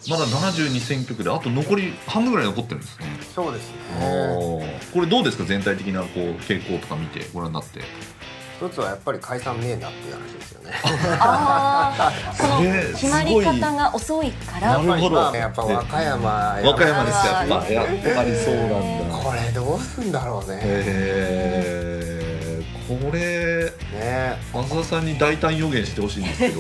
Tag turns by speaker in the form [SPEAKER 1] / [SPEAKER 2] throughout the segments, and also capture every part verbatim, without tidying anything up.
[SPEAKER 1] まだななじゅうに選挙区であと残り半分ぐらい残ってるんですね。
[SPEAKER 2] そうです
[SPEAKER 1] あ
[SPEAKER 2] ね。
[SPEAKER 1] ーこれどうですか、全体的なこう傾向とか見てご覧になって。
[SPEAKER 2] 一つはやっぱり解散ねえなっていう話ですよね。
[SPEAKER 3] ああ、その
[SPEAKER 1] ね
[SPEAKER 3] 決まり方が遅いから。
[SPEAKER 1] なるほど
[SPEAKER 2] まあやっぱ和歌山
[SPEAKER 1] 和歌山ですやっぱ
[SPEAKER 3] あー
[SPEAKER 1] やっぱりそうなんだ。
[SPEAKER 2] これどうすんだろうね。
[SPEAKER 1] えー、これ
[SPEAKER 2] ね
[SPEAKER 1] 松田さんに大胆予言してほしいんですけど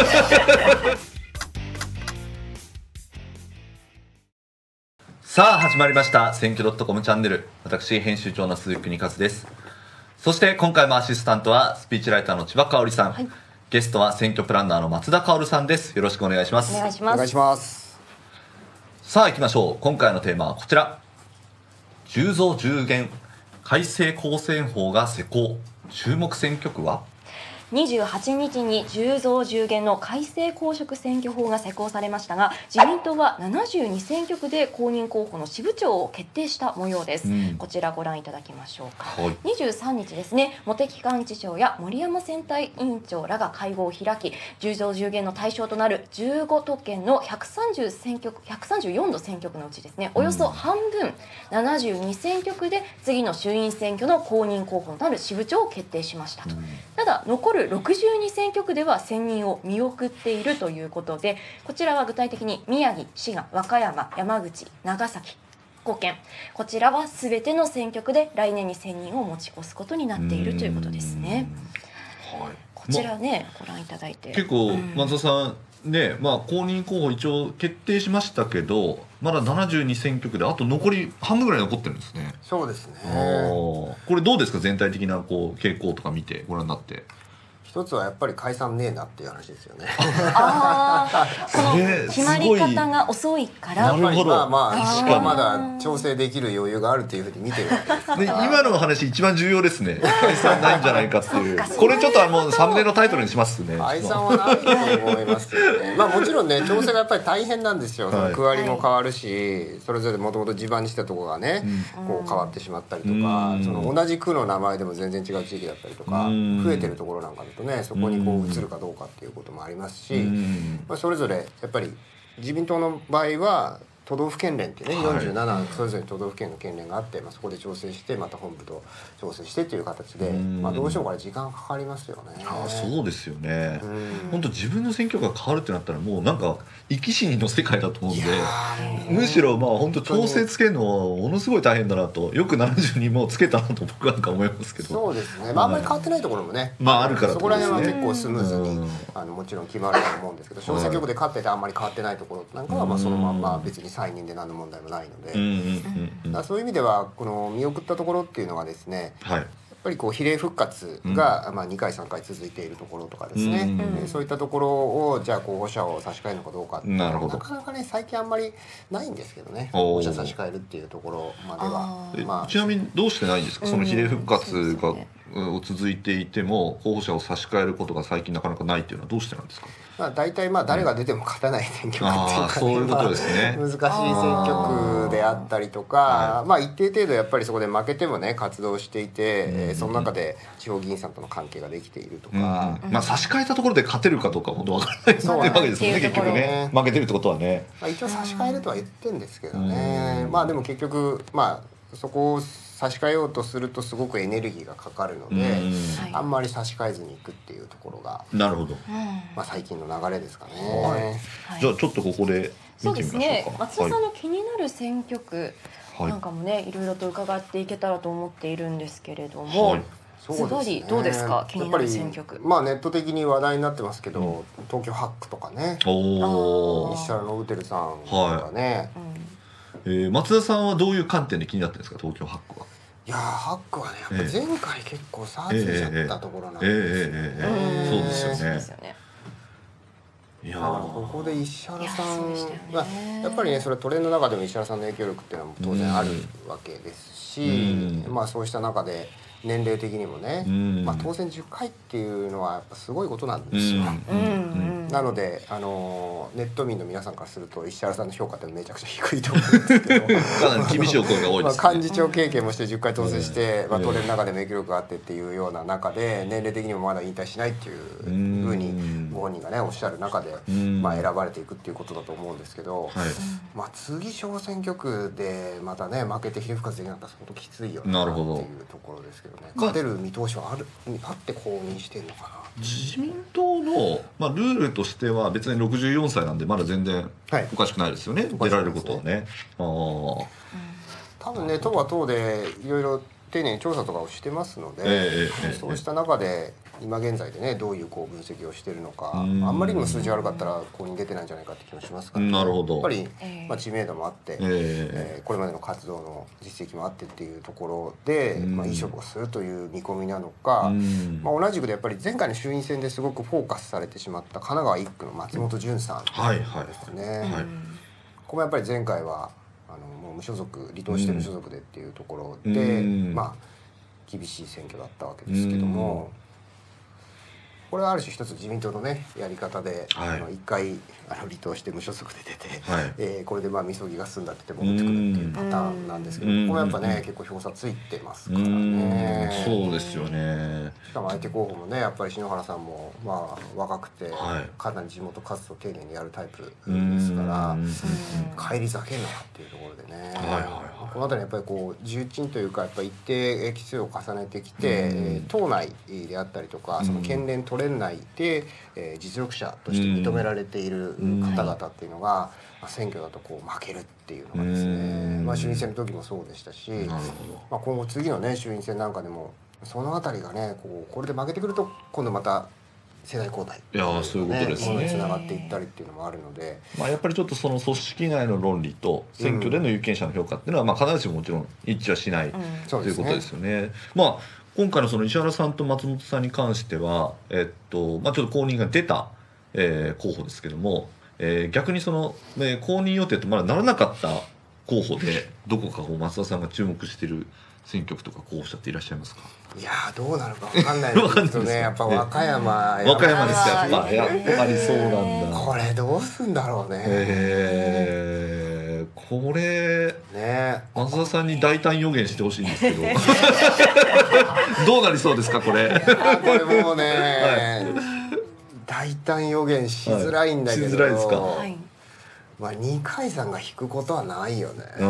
[SPEAKER 1] さあ始まりました選挙 .com チャンネル、私編集長の鈴木邦和です。そして今回もアシスタントはスピーチライターの千葉香織さん、はい、ゲストは選挙プランナーの松田香さんです。よろしくお願いします。
[SPEAKER 3] お願いします。
[SPEAKER 2] お願いします。
[SPEAKER 1] さあ行きましょう。今回のテーマはこちら、じゅうぞうじゅうげん改正公選法が施行、注目選挙区は。
[SPEAKER 3] にじゅうはちにちにじゅうぞうじゅうげんの改正公職選挙法が施行されましたが、自民党はななじゅうに選挙区で公認候補の支部長を決定した模様です、うん、こちらご覧いただきましょうか、はい、にじゅうさんにちですね、茂木幹事長や森山選対委員長らが会合を開き、じゅうぞうじゅうげんの対象となるじゅうごとけんのひゃくさんじゅう選挙区ひゃくさんじゅうよんの選挙区のうちですね、およそ半分、ななじゅうに選挙区で次の衆院選挙の公認候補となる支部長を決定しましたと、うん、ただ残るろくじゅうに選挙区では選任を見送っているということで、こちらは具体的に宮城、滋賀、和歌山、山口、長崎ごけん、こちらは全ての選挙区で来年に選任を持ち越すことになっているということですね。はい、こちらね、ご覧いただいて
[SPEAKER 1] 結構松田さんね、まあ、公認候補一応決定しましたけど、まだななじゅうに選挙区であと残り半分ぐらい残ってるんですね。
[SPEAKER 2] そうですね。
[SPEAKER 1] これどうですか、全体的なこう傾向とか見てご覧になって。
[SPEAKER 2] 一つはやっぱり解散ねえなっていう話ですよね。
[SPEAKER 3] ああ、その決まり方が遅いから。
[SPEAKER 1] なるほど。
[SPEAKER 2] まあまあしかまだ調整できる余裕があるというふうに見てるわけですから。
[SPEAKER 1] で今の話一番重要ですね。解散ないんじゃないかっていう。これちょっともうサムネのタイトルにしますね。
[SPEAKER 2] 解散はないと思いますけどね。まあもちろんね、調整がやっぱり大変なんですよ。その区割りも変わるし、それぞれもともと地盤にしたところがね、こう変わってしまったりとか、その同じ区の名前でも全然違う地域だったりとか、増えてるところなんかだとね、そこにこう移るかどうかっていうこともありますし、まあ、それぞれやっぱり自民党の場合は都道府県連っていうね、はい、よんじゅうななそれぞれ都道府県の県連があって、まあ、そこで調整してまた本部と調整してという形で、まあ、どうしてもこれ時間かかりますよね。
[SPEAKER 1] ああ、そうですよね。本当自分の選挙区が変わるってなったらもうなんか生き死にの世界だと思うんで、むしろまあ本当調整つけるのはものすごい大変だなと、よくななじゅうにもつけたなと僕なんか思いますけど。
[SPEAKER 2] そうですね、まあ、あんまり変わってないところもね、
[SPEAKER 1] まああるから
[SPEAKER 2] そこら辺は結構スムーズにあのもちろん決まると思うんですけど、小選挙区で勝っててあんまり変わってないところなんかはまあそのまんま別に再任で何の問題もないので、だからそういう意味ではこの見送ったところっていうのがですね、はい、やっぱりこう比例復活がまあにかいさんかい続いているところとかですね、うん、そういったところをじゃあ候補者を差し替えるのかどうかっていうのはなかなかね最近あんまりないんですけどね、候補者差し替えるっていうところまでは。まあ、
[SPEAKER 1] ちなみにどうしてないんですか、その比例復活が、を続いていても候補者を差し替えることが最近なかなかないっていうのはどうしてなんですか。
[SPEAKER 2] まあ、大体まあ誰が出ても勝たない選挙区っていうか、ね、
[SPEAKER 1] そういうことですね、
[SPEAKER 2] まあ、難しい選挙区であったりとか、はい、まあ一定程度やっぱりそこで負けてもね活動していて、うんうんうん、その中で地方議員さんとの関係ができているとか、
[SPEAKER 1] うんうん、まあ差し替えたところで勝てるかどうか本当わからないっていうわけですもんね、結局ね負けてるってことはね、
[SPEAKER 2] まあ、一応差し替えるとは言ってるんですけどね、まあでも結局まあそこを差し替えようとするとすごくエネルギーがかかるので、あんまり差し替えずにいくっていうところが、
[SPEAKER 1] なるほど、
[SPEAKER 2] まあ、最近の流れですかね、
[SPEAKER 1] はい、じゃあちょっとここで見てみましょうか。
[SPEAKER 3] そうですね、松田さんの気になる選挙区なんかもね、はい、いろいろと伺っていけたらと思っているんですけれども、はい、ズバリどうですか、気になる選挙区。
[SPEAKER 2] まあネット的に話題になってますけど、うん、東京はち区とかね、お石原伸晃さんとかね、はい、
[SPEAKER 1] えー、松田さんはどういう観点で気になってるんですか、東京はち区は。
[SPEAKER 2] いやーはち区はね、やっぱ前回結構差ついちゃったところなんですよ、
[SPEAKER 1] えーえーえーえー、そうですよね。
[SPEAKER 2] いやここで石原さんが、ね、やっぱりねそれトレンドの中でも石原さんの影響力っていうのは当然あるわけですし、まあそうした中で年齢的にもね、まあ、当選じゅっかいっていうのはやっぱすごいことなんですよ。なのであのネット民の皆さんからすると石原さんの評価ってめちゃくちゃ低いと思うんですけど
[SPEAKER 1] かなり厳しいお声が多いですね。
[SPEAKER 2] まあ幹事長経験もしてじゅっかい当選して、まあ、トレンドの中でも影響力があってっていうような中で年齢的にもまだ引退しないっていうふうにご本人がねおっしゃる中で、
[SPEAKER 1] うん
[SPEAKER 2] まあ、選ばれていくっていうことだと思うんですけど、
[SPEAKER 1] はい、
[SPEAKER 2] まあ、次小選挙区でまたね負けて比例復活できなかったら相当きついよなって
[SPEAKER 1] なるほど
[SPEAKER 2] いうところですけどね、勝てる見通しはあるあって公認してるのかな。
[SPEAKER 1] 自民党の、まあ、ルールとしては別にろくじゅうよんさいなんでまだ全然
[SPEAKER 2] はい
[SPEAKER 1] おかしくないですよね、
[SPEAKER 2] おかしくないですね
[SPEAKER 1] 出られることはね。あ
[SPEAKER 2] 多分ね党は党でいろいろ丁寧に調査とかをしてますので、
[SPEAKER 1] ええええ
[SPEAKER 2] そうした中で今現在でねどういうこう分析をしているのか、あ
[SPEAKER 1] うん
[SPEAKER 2] んまりにも数字悪かったら公認出てないんじゃないかって気もしますから、
[SPEAKER 1] なるほど
[SPEAKER 2] やっぱり、
[SPEAKER 3] ええ
[SPEAKER 2] まあ、知名度もあって、
[SPEAKER 1] ええ
[SPEAKER 2] えーこれまでの活動の実績もあってっていうところで、
[SPEAKER 1] うん
[SPEAKER 2] まあ、いい勝負をするという見込みなのか、
[SPEAKER 1] うん
[SPEAKER 2] まあ、同じくでやっぱり前回の衆院選ですごくフォーカスされてしまった神奈川いっ区の松本潤さん
[SPEAKER 1] はいはい
[SPEAKER 2] ですね。
[SPEAKER 1] はい
[SPEAKER 3] うん
[SPEAKER 2] ここもやっぱり前回はあのもう無所属離党して無所属でっていうところで、
[SPEAKER 1] うん
[SPEAKER 2] まあ厳しい選挙だったわけですけども、これはある種一つ自民党のねやり方で、
[SPEAKER 1] はい
[SPEAKER 2] あの一回あの離党して無所属で出て、
[SPEAKER 1] はい
[SPEAKER 2] えーこれでまあみそぎが済んだって言って戻ってくるっていうパターンなんですけど、
[SPEAKER 1] うん
[SPEAKER 2] ここもやっぱね、
[SPEAKER 1] うん
[SPEAKER 2] 結構票差ついてます
[SPEAKER 1] う
[SPEAKER 2] から
[SPEAKER 1] ん
[SPEAKER 2] ね。
[SPEAKER 1] そうですよね。
[SPEAKER 2] しかも相手候補もねやっぱり篠原さんもまあ若くて、
[SPEAKER 1] はい
[SPEAKER 2] かなり地元活動を丁寧にやるタイプ
[SPEAKER 1] うん
[SPEAKER 2] ですから、
[SPEAKER 1] うん
[SPEAKER 2] 返り咲けんのかっていうところでね、
[SPEAKER 1] はいはいはい
[SPEAKER 2] この辺りやっぱりこう重鎮というかやっぱ一定期数を重ねてきて、
[SPEAKER 1] うん
[SPEAKER 2] えー党内であったりとかその県連都連内で、えー実力者として認められている方々っていうのが、まあ、選挙だとこう負けるっていうのがですね、
[SPEAKER 1] うん
[SPEAKER 2] まあ、衆院選の時もそうでしたし、
[SPEAKER 1] なるほど。
[SPEAKER 2] まあ、今後次のね衆院選なんかでもその辺りがねこうこれで負けてくると今度また世代交代
[SPEAKER 1] いやーそういうことですね
[SPEAKER 2] ものにつながっていったりっていうのもあるので、
[SPEAKER 1] まあ、やっぱりちょっとその組織内の論理と選挙での有権者の評価っていうのはまあ必ずしももちろん一致はしない、
[SPEAKER 2] そうですね
[SPEAKER 1] ということですよね。まあ今回のその石原さんと松本さんに関しては、えっとまあ、ちょっと公認が出た、えー候補ですけども、えー逆にその、えー公認予定とまだならなかった候補でどこかこう松田さんが注目している選挙区とか候補者っていらっしゃいますか？
[SPEAKER 2] いやーどうなるか分かんないですけどねやっぱ和歌山
[SPEAKER 1] 和歌山ですか、やっぱ
[SPEAKER 3] あー
[SPEAKER 1] やっぱりそうなんだ。
[SPEAKER 2] これどうすんだろうね、
[SPEAKER 1] えー、これ
[SPEAKER 2] ね
[SPEAKER 1] 松田さんに大胆予言してほしいんですけどどうなりそうですかこれ？
[SPEAKER 2] あーこれもうね、大胆予言しづらいんだけど、
[SPEAKER 1] はいしづらいですか
[SPEAKER 3] はい
[SPEAKER 2] まあ二階さんが引くことはないよね。
[SPEAKER 1] あ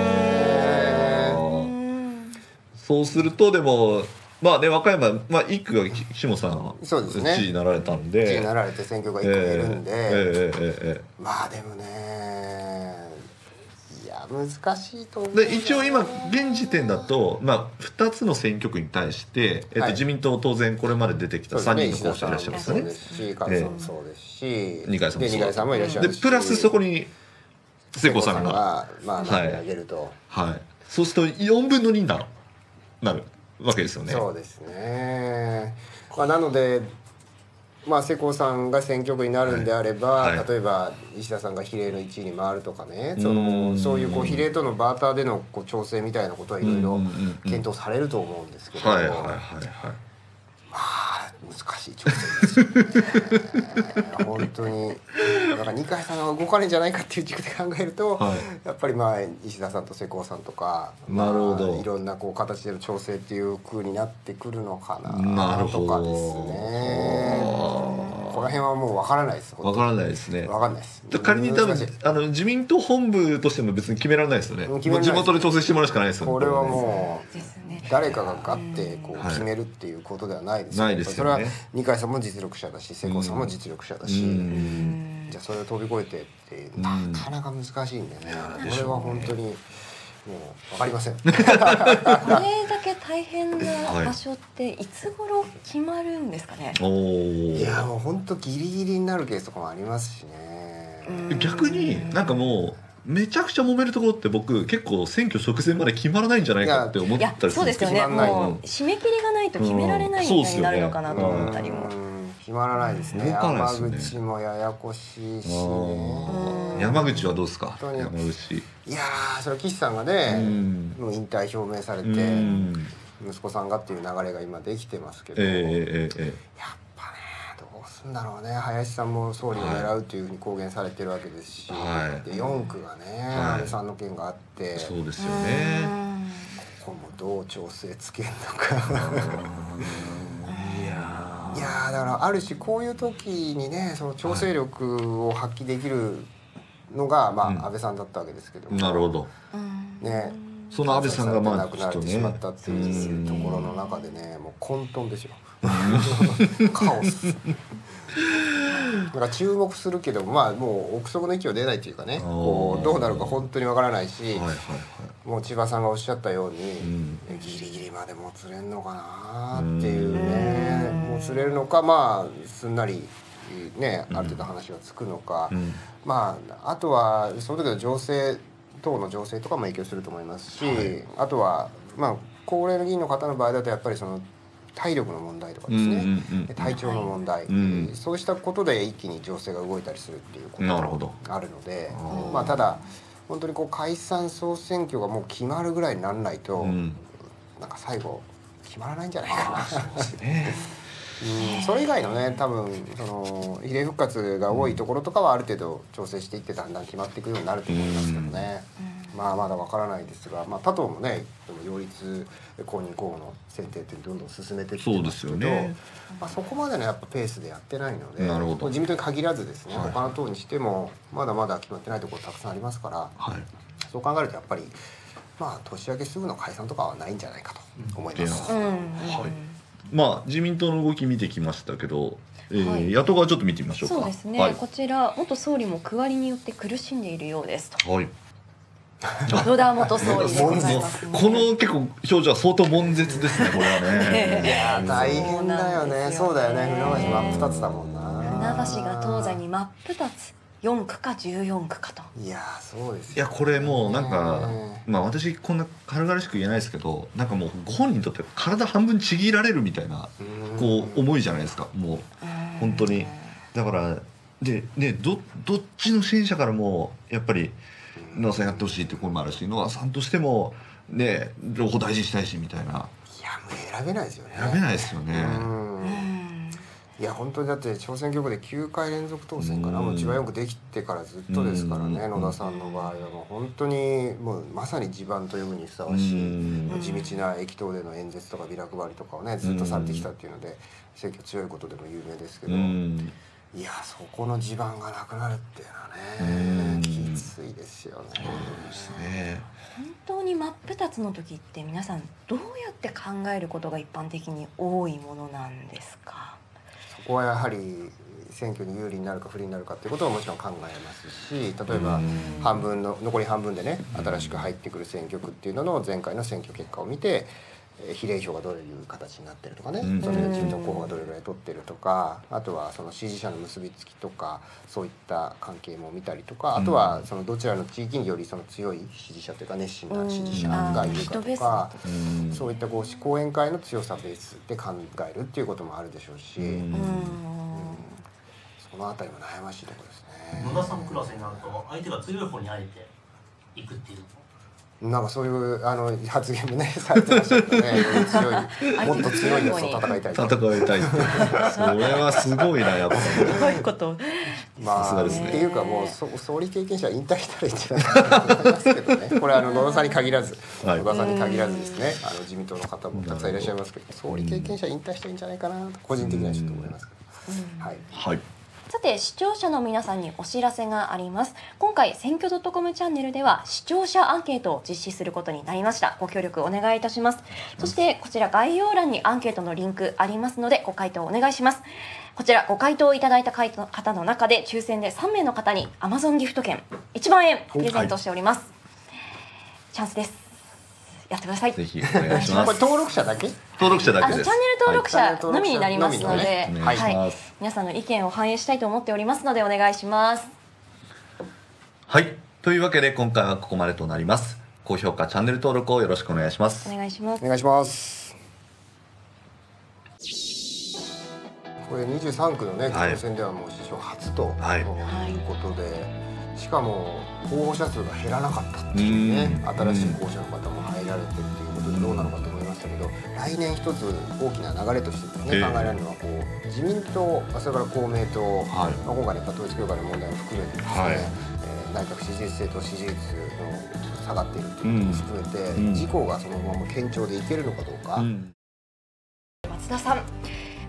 [SPEAKER 1] ーそうするとでもまあね和歌山、まあ、一区が岸本さんが
[SPEAKER 2] そうですね
[SPEAKER 1] 知事になられたんで
[SPEAKER 2] 知事になられて選挙がいっこ減るんで、
[SPEAKER 1] えーえーえーえ
[SPEAKER 2] まあでもねいや難しいと思う
[SPEAKER 1] ーで一応今現時点だと、まあ、ふたつの選挙区に対して、えっと
[SPEAKER 2] はい
[SPEAKER 1] 自民党当然これまで出てきたさんにんの候補者いらっしゃいますよね。
[SPEAKER 2] そうですし菅さんもそうですし、
[SPEAKER 1] 二階さんもそう
[SPEAKER 2] で二階さんもいらっしゃるし
[SPEAKER 1] でプラスそこに聖子さんが
[SPEAKER 2] がまあ
[SPEAKER 1] はい
[SPEAKER 2] 投げ上げると、
[SPEAKER 1] はいそうするとよんぶんのにになるなるわけですよね。
[SPEAKER 2] そうですね、まあ、なのでまあ世耕さんが選挙区になるんであれば、
[SPEAKER 1] はいはい
[SPEAKER 2] 例えば石田さんが比例のいちいに回るとかね、
[SPEAKER 1] うん
[SPEAKER 2] そのそういうこう比例とのバーターでのこう調整みたいなことはいろいろ
[SPEAKER 1] うんうんうん
[SPEAKER 2] 検討されると思うんですけど、
[SPEAKER 1] はいはいはいはい
[SPEAKER 2] まあ難しい調整ですよね本当にだから二階さんが動かないんじゃないかっていう軸で考えると、
[SPEAKER 1] はい
[SPEAKER 2] やっぱりまあ石田さんと世耕さんとか、まあ
[SPEAKER 1] なるほど
[SPEAKER 2] いろんなこう形での調整っていう風になってくるのかな
[SPEAKER 1] なるほど
[SPEAKER 2] とかですねこの辺はもう分からないです
[SPEAKER 1] わからないですね。
[SPEAKER 2] 分かんないです
[SPEAKER 1] 仮に多分
[SPEAKER 2] 難しい
[SPEAKER 1] あの自民党本部としても別に決められないですよね。もう
[SPEAKER 2] 決められない
[SPEAKER 1] 地元で調整してもらうしかないですよね。
[SPEAKER 2] これはもう
[SPEAKER 3] ですね
[SPEAKER 2] 誰かがガッてこう
[SPEAKER 1] はい
[SPEAKER 2] 決めるっていうことではないです
[SPEAKER 1] ないですよね
[SPEAKER 2] それは二階さんも実力者だし世耕さんも実力者だし、
[SPEAKER 1] うん
[SPEAKER 2] じゃあそれを飛び越えてって
[SPEAKER 1] うん
[SPEAKER 2] なかなか難しいんでね、これは本当にもう分かりません
[SPEAKER 3] これだけ大変な場所っていつ頃決まるんですかね。
[SPEAKER 1] お
[SPEAKER 2] いや
[SPEAKER 1] ー
[SPEAKER 2] もう本当ギリギリになるケースとかもありますしね、
[SPEAKER 3] うん
[SPEAKER 1] 逆になんかもうめちゃくちゃ揉めるところって僕結構選挙直前まで決まらないんじゃないかって思っ
[SPEAKER 3] いや
[SPEAKER 1] たりするんですけど
[SPEAKER 3] そうですよね。
[SPEAKER 2] 決まんない
[SPEAKER 3] もう締め切りがないと決められないみたいになるのかなと思ったりも。
[SPEAKER 2] うん決まらないですね。
[SPEAKER 1] 動かない
[SPEAKER 2] 山
[SPEAKER 1] ですよね
[SPEAKER 2] 口もややこしいし
[SPEAKER 1] あ
[SPEAKER 2] ね。
[SPEAKER 1] ー山口はどうですか？
[SPEAKER 2] 本当に
[SPEAKER 1] 山口。
[SPEAKER 2] いやーそれは岸さんがね、
[SPEAKER 1] うん
[SPEAKER 2] もう引退表明されて、
[SPEAKER 1] うん
[SPEAKER 2] 息子さんがっていう流れが今できてますけど、
[SPEAKER 1] ええ
[SPEAKER 2] やっ
[SPEAKER 1] えええ
[SPEAKER 2] ぱねどうすんだろうね。林さんも総理を狙うというふうに公言されてるわけですし、
[SPEAKER 1] はい
[SPEAKER 2] でよん区がね、
[SPEAKER 1] はい
[SPEAKER 2] 安倍さんの件があって、
[SPEAKER 1] えそうですよ
[SPEAKER 3] う
[SPEAKER 1] ね。
[SPEAKER 3] ん
[SPEAKER 2] ここもどう調整つけるのか。
[SPEAKER 1] いや
[SPEAKER 2] いやーだからある種こういう時にねその調整力を発揮できるのが、まあ、安倍さんだったわけですけども、
[SPEAKER 1] なるほど
[SPEAKER 2] ね、
[SPEAKER 1] その安倍さんがまあ
[SPEAKER 2] 亡くなってしまったっていうところの中でねもう混沌ですよカオスだから注目するけどまあもう憶測の域を出ないというかねこうどうなるか本当にわからないし、はいはいはい、もう千葉さんがおっしゃったように、うん、ギリギリまでもつれんのかなっていうねもつれるのかまあすんなりねある程度話がつくのか、うん、まああとはその時の情勢党の情勢とかも影響すると思いますし、はい、あとはまあ高齢の議員の方の場合だとやっぱりその体力の問題とかですね、うんうんうん、体調の問題、うん、そうしたことで一気に情勢が動いたりするっていうことがあるので、まあ、ただ本当にこう解散総選挙がもう決まるぐらいにならないと、うん、なんか最後決まらないんじゃないかなそうですねうん、それ以外のね多分その比例復活が多いところとかはある程度調整していってだんだん決まっていくようになると思いますけどね、うん、まあまだわからないですが、まあ、他党もね擁立公認候補の選定ってどんどん進めていってますけど、ねまあ、そこまでのやっぱペースでやってないので自民党に限らずですね、はい、他の党にしてもまだまだ決まってないところたくさんありますから、はい、そう考えるとやっぱりまあ年明けすぐの解散とかはないんじゃないかと思います。うんはい
[SPEAKER 1] まあ、自民党の動き見てきましたけど、えーはい、野党側ちょっと見てみましょうか。
[SPEAKER 3] そうですね、
[SPEAKER 1] はい、
[SPEAKER 3] こちら元総理も区割りによって苦しんでいるようですと、
[SPEAKER 1] はい、
[SPEAKER 3] 野田元総理でございます、ね、
[SPEAKER 1] この結構表情は相当悶絶ですねこれはね
[SPEAKER 2] いや大変だよねそうだよね船橋真っ二つだもんな
[SPEAKER 3] 船橋が東西に真っ二つよんくかじゅうよんくかと
[SPEAKER 2] いやそうですよ、ね、
[SPEAKER 1] いやこれもうなんかまあ私こんな軽々しく言えないですけどなんかもうご本人にとって体半分ちぎられるみたいなこう思いじゃないですかもう本当にだからでね ど, どっちの支援者からもやっぱり野田さんやってほしいって声もあるし野田さんとしてもね両方大事にしたいしみたいないやも
[SPEAKER 2] う選べないですよね
[SPEAKER 1] 選べないですよね
[SPEAKER 2] いや本当にだって小選挙区できゅうかい連続当選かなもう千葉よん区できてからずっとですからね野田さんの場合はもう本当にもうまさに地盤と呼ぶにふさわしい地道な駅頭での演説とかビラ配りとかをねずっとされてきたっていうので選挙強いことでも有名ですけどいやそこの地盤がなくなるっていうのはねきついですよね。そうです
[SPEAKER 3] ね本当に真っ二つの時って皆さんどうやって考えることが一般的に多いものなんですか。
[SPEAKER 2] そこはやはり選挙に有利になるか不利になるかっていうことはもちろん考えますし例えば半分の残り半分でね新しく入ってくる選挙区っていうのの前回の選挙結果を見て比例票がどういう形になってるとかね、うん、それで自民党候補がどれぐらい取ってるとかあとはその支持者の結びつきとかそういった関係も見たりとかあとはそのどちらの地域によりその強い支持者というか熱心な支持者がいるかとか、うん、そういったこう後援会の強さベースで考えるっていうこともあるでしょうし、うんうん、そのあたりも悩ましいところですね。
[SPEAKER 4] 野田さんクラスになると相手が強い方にあえていくっていう
[SPEAKER 2] なんかそういうあの発言もねされてましたけどね強いもっと強いやつと戦いたい
[SPEAKER 1] 戦いたいってそれはすごいなやっぱり
[SPEAKER 3] すごいこと
[SPEAKER 2] まあですねっていうかもうそ総理経験者引退したらいいんじゃないかと思いますけどねこれはあの野田さんに限らず、はい、野田さんに限らずですねあの自民党の方もたくさんいらっしゃいますけど総理経験者引退したらいいんじゃないかなと個人的にはちょっと思いますけど、うん、はい、
[SPEAKER 1] はい
[SPEAKER 3] さて視聴者の皆さんにお知らせがあります。今回選挙 .com チャンネルでは視聴者アンケートを実施することになりました。ご協力お願いいたします。そしてこちら概要欄にアンケートのリンクありますのでご回答お願いします。こちらご回答いただいた方の中で抽選でさんめいの方に Amazon ギフト券いちまんえんプレゼントしております、はい、チャンスです。やってください。
[SPEAKER 1] ぜひお願いします。
[SPEAKER 2] これ登録者だけ？
[SPEAKER 1] 登録者だけです。
[SPEAKER 3] チャンネル登録者のみになりますので、
[SPEAKER 1] はい、
[SPEAKER 3] はい、皆さんの意見を反映したいと思っておりますのでお願いします。
[SPEAKER 1] はい、というわけで今回はここまでとなります。高評価、チャンネル登録をよろしくお願いします。
[SPEAKER 3] お願いします。
[SPEAKER 2] お願いします。これにじゅうさんくのね、当選ではもう史上初と、はい、いうことで、しかも候補者数が減らなかったっていうね、新しい候補者の方も入られてっていうことでどうなのかと思いましたけど、来年一つ大きな流れとしてですね、えー、考えられるのはこう自民党、それから公明党、はい、まあ、今回の統一教会の問題を含めてですね、はい、えー、内閣支持率制と支持率の下がっているということも含めて、うん、自公がそのまま堅調でいけるのかどうか、うん、
[SPEAKER 3] 松田さん、こ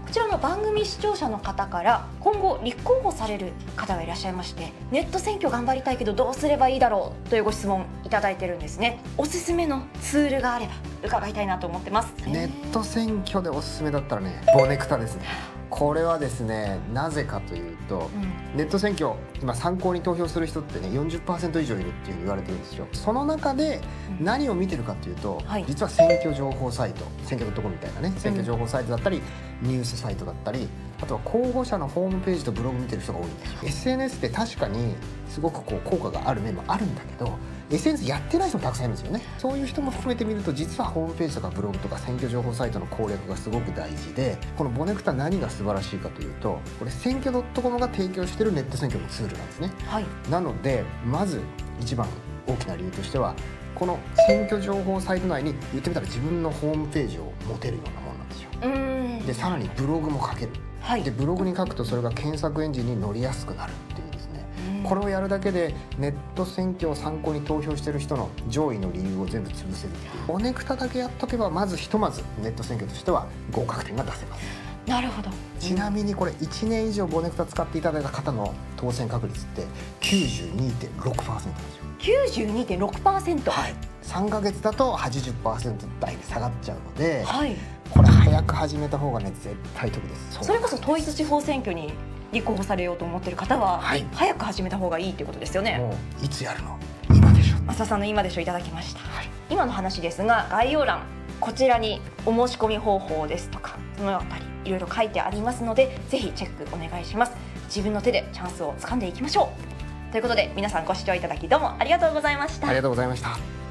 [SPEAKER 3] こちらの番組視聴者の方から今後立候補される方がいらっしゃいまして、ネット選挙頑張りたいけどどうすればいいだろうというご質問いただいてるんですね。おすすめのツールがあれば伺いたいなと思ってます。
[SPEAKER 2] ネット選挙でおすすめだったらね、ボネクタですね。これはですね、なぜかというと、うん、ネット選挙今参考に投票する人ってね よんじゅっパーセント 以上いるっていうふうに言われてるんですよ。その中で何を見てるかというと、うんはい、実は選挙情報サイト、選挙 .com みたいなね選挙情報サイトだったり、うん、ニュースサイトだったり、あとは候補者のホームページとブログ見てる人が多いんですよ。 エスエヌエス って確かにすごくこう効果がある面もあるんだけど、 エスエヌエス やってない人もたくさんいるんですよね。そういう人も含めてみると、実はホームページとかブログとか選挙情報サイトの攻略がすごく大事で、このボネクタ何が素晴らしいかというと、これ選挙 .com が提供しているネット選挙のツールなんですね、はい、なのでまず一番大きな理由としては、この選挙情報サイト内に言ってみたら自分のホームページを持てるようなものなんですよ。うんでさらにブログも書ける、はい、でブログに書くとそれが検索エンジンに乗りやすくなるっていうですね、これをやるだけでネット選挙を参考に投票している人の上位の理由を全部潰せるっていう、ボネクタだけやっとけばまずひとまずネット選挙としては合格点が出せます。
[SPEAKER 3] なるほど。
[SPEAKER 2] ちなみにこれいちねん以上ボネクタ使っていただいた方の当選確率って きゅうじゅうにてんろくパーセント なんですよ。
[SPEAKER 3] きゅうじゅうにてんろくパーセント、
[SPEAKER 2] はい、さんかげつだと はちじゅっパーセント 台に下がっちゃうので、
[SPEAKER 3] はい、
[SPEAKER 2] これ早く始めた方がね絶対得です。
[SPEAKER 3] それこそ統一地方選挙に立候補されようと思っている方は、はい、早く始めた方がいいということですよね。
[SPEAKER 2] もういつやるの今でしょ。
[SPEAKER 3] 増田さんの今でしょいただきました、はい、今の話ですが概要欄こちらにお申し込み方法ですとかそのあたりいろいろ書いてありますので、ぜひチェックお願いします。自分の手でチャンスを掴んでいきましょうということで、皆さんご視聴いただきどうもありがとうございました。
[SPEAKER 2] ありがとうございました。